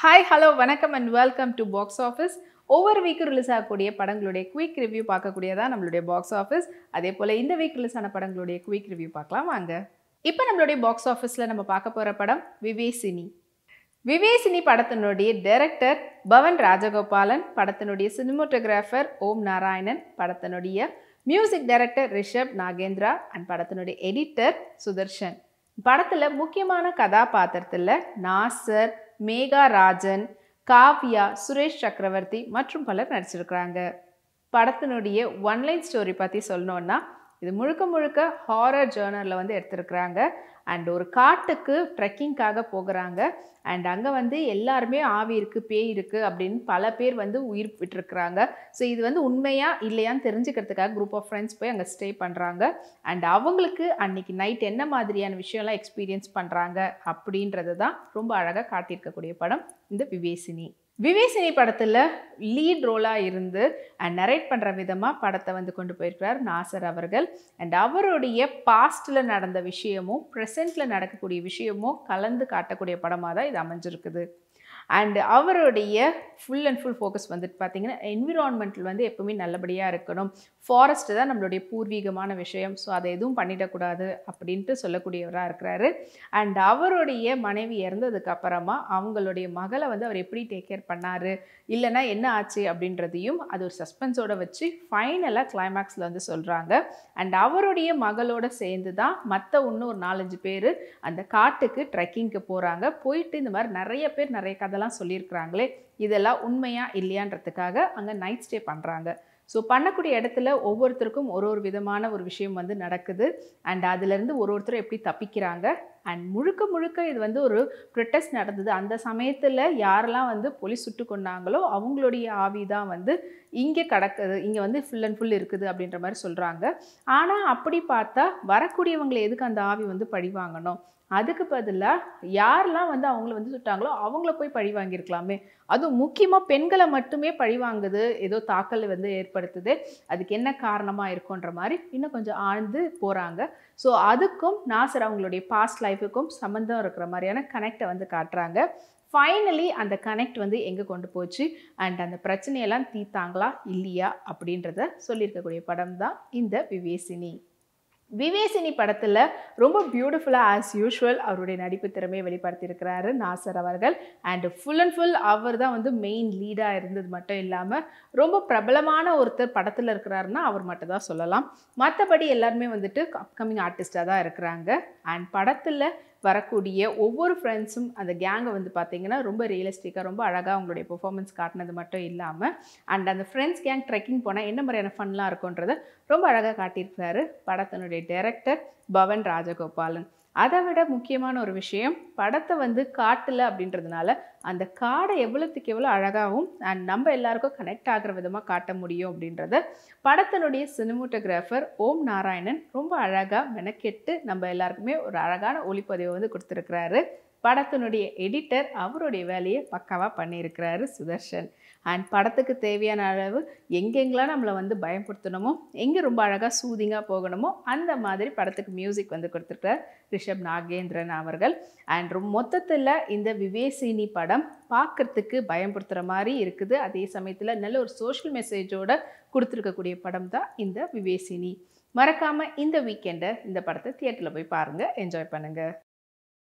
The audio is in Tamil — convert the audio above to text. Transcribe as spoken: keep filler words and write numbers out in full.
Hi, hello, vanakkam and welcome to Box Office. ஒவ்வொரு வீக் ரிலீஸ் ஆகக்கூடிய படங்களுடைய குயிக் ரிவ்யூ பார்க்கக்கூடியதான் நம்மளுடைய பாக்ஸ் ஆஃபீஸ். அதே போல் இந்த வீக் ரிலீஸ் ஆன படங்களுடைய குயிக் ரிவ்யூ பார்க்கலாம் வாங்க. இப்போ நம்மளுடைய பாக்ஸ் ஆஃபீஸில் நம்ம பார்க்க போகிற படம் விவேசினி. விவேசினி படத்தினுடைய டைரக்டர் பவன் ராஜகோபாலன், படத்தினுடைய சினிமோட்டோகிராஃபர் ஓம் நாராயணன், படத்தினுடைய music director Rishab Nagendra and படத்தினுடைய எடிட்டர் சுதர்ஷன். படத்தில் முக்கியமான கதாபாத்திரத்தில் நாசர், மேகா, ராஜன், காவ்யா, சுரேஷ், சக்கரவர்த்தி மற்றும் பலர் நடிச்சிருக்கிறாங்க. படத்தினுடைய ஒன்லைன் ஸ்டோரி பற்றி சொல்லணுன்னா, இது முழுக்க முழுக்க ஹாரர் ஜேர்னரில் வந்து எடுத்திருக்கிறாங்க. அண்ட் ஒரு காட்டுக்கு ட்ரெக்கிங்காக போகிறாங்க. அண்ட் அங்கே வந்து எல்லாருமே ஆவி இருக்குது, பேய் இருக்குது அப்படின்னு பல பேர் வந்து உயிர் விட்டுருக்குறாங்க. ஸோ இது வந்து உண்மையாக இல்லையான்னு தெரிஞ்சுக்கிறதுக்காக குரூப் ஆஃப் ஃப்ரெண்ட்ஸ் போய் அங்கே ஸ்டே பண்ணுறாங்க. அண்ட் அவங்களுக்கு அன்றைக்கி நைட் என்ன மாதிரியான விஷயம்லாம் எக்ஸ்பீரியன்ஸ் பண்ணுறாங்க அப்படின்றது தான் ரொம்ப அழகாக காட்டியிருக்கக்கூடிய படம் இந்த விவேசினி. விவேசினி படத்தில் லீட் ரோலாக இருந்து அண்ட் நரேட் பண்ணுற விதமாக படத்தை வந்து கொண்டு போயிருக்கிறார் நாசர் அவர்கள். அண்ட் அவருடைய பாஸ்டில் நடந்த விஷயமும் ப்ரெசென்ட்டில் நடக்கக்கூடிய விஷயமும் கலந்து காட்டக்கூடிய படமாக தான் இது அமைஞ்சிருக்குது. அண்ட் அவருடைய ஃபுல் அண்ட் ஃபுல் ஃபோக்கஸ் வந்துட்டு பார்த்திங்கன்னா என்விரான்மெண்டல் வந்து எப்போவுமே நல்லபடியாக இருக்கணும். ஃபாரஸ்ட்டு தான் நம்மளுடைய பூர்வீகமான விஷயம், ஸோ அதை எதுவும் பண்ணிடக்கூடாது அப்படின்ட்டு சொல்லக்கூடியவராக இருக்கிறாரு. அண்ட் அவருடைய மனைவி இறந்ததுக்கு அப்புறமா அவங்களுடைய மகளை வந்து அவர் எப்படி டேக் கேர் பண்ணார், இல்லைனா என்ன ஆச்சு அப்படின்றதையும் அது ஒரு சஸ்பென்ஸோடு வச்சு ஃபைனலாக கிளைமேக்ஸில் வந்து சொல்கிறாங்க. அண்ட் அவருடைய மகளோடு சேர்ந்து தான் மற்ற இன்னும் ஒரு நாலஞ்சு பேர் அந்த காட்டுக்கு ட்ரெக்கிங்க்கு போகிறாங்க. போயிட்டு இந்த மாதிரி நிறைய பேர் நிறைய கதைலாம் சொல்லியிருக்கிறாங்களே, இதெல்லாம் உண்மையா இல்லையான்றதுக்காக அங்கே நைட் ஸ்டே பண்ணுறாங்க. ஸோ பண்ணக்கூடிய இடத்துல ஒவ்வொருத்தருக்கும் ஒரு ஒரு விதமான ஒரு விஷயம் வந்து நடக்குது. அண்ட் அதுலேருந்து ஒரு ஒருத்தரும் எப்படி தப்பிக்கிறாங்க. அண்ட் முழுக்க முழுக்க இது வந்து ஒரு ப்ரொட்டஸ்ட் நடந்தது. அந்த சமயத்தில் யாரெல்லாம் வந்து போலீஸ் சுட்டு கொண்டாங்களோ அவங்களுடைய ஆவி தான் வந்து இங்கே கிடக்குது, இங்கே வந்து ஃபுல் அண்ட் ஃபுல் இருக்குது அப்படின்ற மாதிரி சொல்கிறாங்க. ஆனால் அப்படி பார்த்தா வரக்கூடியவங்களை எதுக்கு அந்த ஆவி வந்து பழி வாங்கணும்? அதுக்கு பதிலாக யாரெல்லாம் வந்து அவங்கள வந்து சுட்டாங்களோ அவங்கள போய் பழி வாங்கியிருக்கலாமே. அதுவும் முக்கியமாக பெண்களை மட்டுமே பழி வாங்குது, ஏதோ தாக்கல் வந்து ஏற்படுத்துது, அதுக்கு என்ன காரணமாக இருக்குன்ற மாதிரி இன்னும் கொஞ்சம் ஆழ்ந்து போகிறாங்க. ஸோ அதுக்கும் நாசர் அவங்களுடைய பாஸ்ட் லைஃபுக்கும் சம்மந்தம் இருக்கிற மாதிரியான கனெக்டை வந்து காட்டுறாங்க. ஃபைனலி அந்த கனெக்ட் வந்து எங்கே கொண்டு போச்சு அண்ட் அந்த பிரச்சனையெல்லாம் தீர்த்தாங்களா இல்லையா அப்படின்றத சொல்லியிருக்கக்கூடிய படம் தான் இந்த விவேசினி. விவேசினி படத்தில் ரொம்ப பியூட்டிஃபுல்லாக ஆஸ் யூஷுவல் அவருடைய நடிப்பு திறமையை வெளிப்படுத்தியிருக்கிறாரு நாசர் அவர்கள். அண்ட் ஃபுல் அண்ட் ஃபுல் அவர் தான் வந்து மெயின் லீடாக இருந்தது மட்டும் இல்லாமல் ரொம்ப பிரபலமான ஒருத்தர் படத்தில் இருக்கிறாருன்னா அவர் மட்டும் தான் சொல்லலாம். மற்றபடி எல்லாருமே வந்துட்டு அப்கமிங் ஆர்டிஸ்டாக தான் இருக்கிறாங்க. அண்ட் படத்தில் வரக்கூடிய ஒவ்வொரு ஃப்ரெண்ட்ஸும் அந்த கேங்கை வந்து பார்த்திங்கன்னா ரொம்ப ரியலிஸ்டிக்காக ரொம்ப அழகாக அவங்களுடைய பெர்ஃபார்மன்ஸ் காட்டினது மட்டும் இல்லாமல் அண்ட் அந்த ஃப்ரெண்ட்ஸ் கேங் ட்ரெக்கிங் போனால் என்ன மாதிரியான ஃபன்லாம் இருக்குன்றதை ரொம்ப அழகாக காட்டியிருக்கிறாரு படத்தினுடைய டைரக்டர் பவன் ராஜகோபாலன். அதை விட முக்கியமான ஒரு விஷயம், படத்தை வந்து காட்டலை அப்படின்றதுனால அந்த காடை எவ்வளோத்துக்கு எவ்வளோ அழகாகவும் அண்ட் நம்ம எல்லாருக்கும் கனெக்ட் ஆகிற விதமாக காட்ட முடியும் அப்படின்றத படத்தினுடைய சினிமோட்டோகிராஃபர் ஓம் நாராயணன் ரொம்ப அழகாக மெனக்கெட்டு நம்ம எல்லாருக்குமே ஒரு அழகான ஒளிப்பதிவை வந்து கொடுத்துருக்கிறாரு. படத்தினுடைய எடிட்டர் அவருடைய வேலையை பக்காவாக பண்ணியிருக்கிறாரு சுதர்ஷன். அண்ட் படத்துக்கு தேவையான அளவு எங்கெங்கெல்லாம் நம்மளை வந்து பயன்படுத்தணுமோ, எங்கே ரொம்ப அழகாக சூதிங்காக போகணுமோ அந்த மாதிரி படத்துக்கு மியூசிக் வந்து கொடுத்துருக்கார் ரிஷப் நாகேந்திரன் அவர்கள். அண்ட் மொத்தத்தில் இந்த விவேசினி படம் பார்க்குறதுக்கு பயன்படுத்துகிற மாதிரி இருக்குது, அதே சமயத்தில் நல்ல ஒரு சோஷியல் மெசேஜோடு கொடுத்துருக்கக்கூடிய படம் தான் இந்த விவேசினி. மறக்காமல் இந்த வீக்கெண்டை இந்த படத்தை தியேட்டரில் போய் பாருங்கள், என்ஜாய் பண்ணுங்கள்.